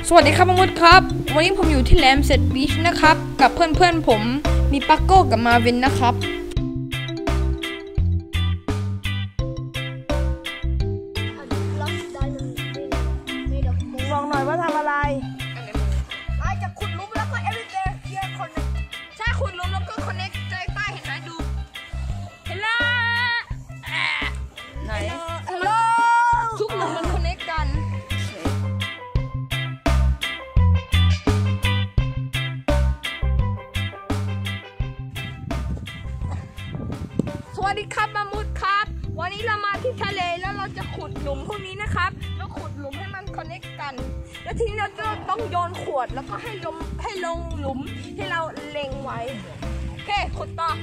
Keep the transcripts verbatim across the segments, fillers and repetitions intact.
สวัสดีครับมุดครับวันนี้ผมอยู่ที่แลมเซตบีชนะครับกับเพื่อนๆผมมีปักโก้กับมาวินนะครับบอกหน่อยว่าทำอะไรอาจจะขุดลุมแล้วก็เอวิเดย์เกียร์คอนเนคใช่ขุดลุมแล้วก็คอนเนคใจใต้เห็นไหมดูเห็นแล้วไหนฮัลโหลทุกหลุมมันคอนเนคกันสวัสดีครับมามุดครับวันนี้เรามาที่ทะเลแล้วเราจะขุดหลุมพวกนี้นะครับแล้วขุดหลุมให้มันคอนเนคกันแล้วทีนี้เราจะต้องโยนขวดแล้วก็ให้ลงให้ลงหลุมที่เราเล็งไว้โอเคขุดต่อ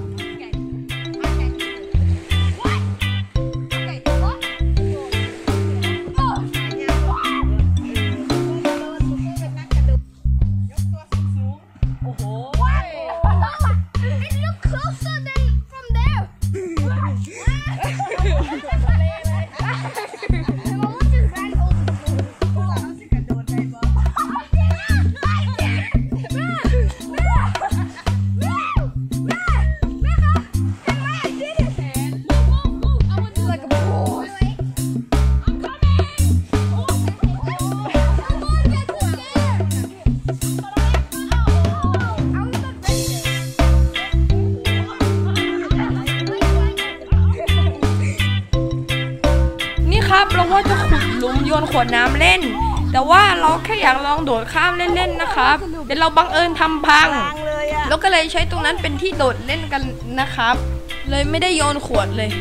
เราว่าจะขุดหลุมโยนขวดน้ำเล่นแต่ว่าเราแค่อยากลองโดดข้ามเล่นๆนะครับเดี๋ยวเราบังเอิญทำพังแล้วก็เลยใช้ตรงนั้นเป็นที่โดดเล่นกันนะครับเลยไม่ได้โยนขวดเลย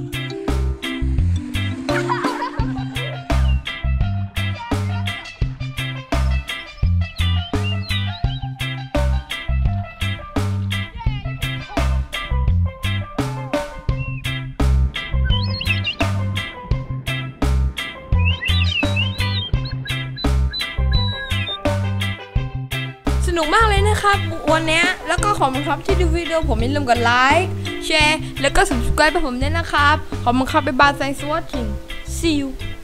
สนุกมากเลยนะครับวันนี้แล้วก็ขอบคุณครับที่ดูวิดีโอผมอย่าลืมกดไลค์แชร์แล้วก็ subscribe ให้ผมด้วยนะครับขอบคุณครับบ๊ายบาย thanks for watching see you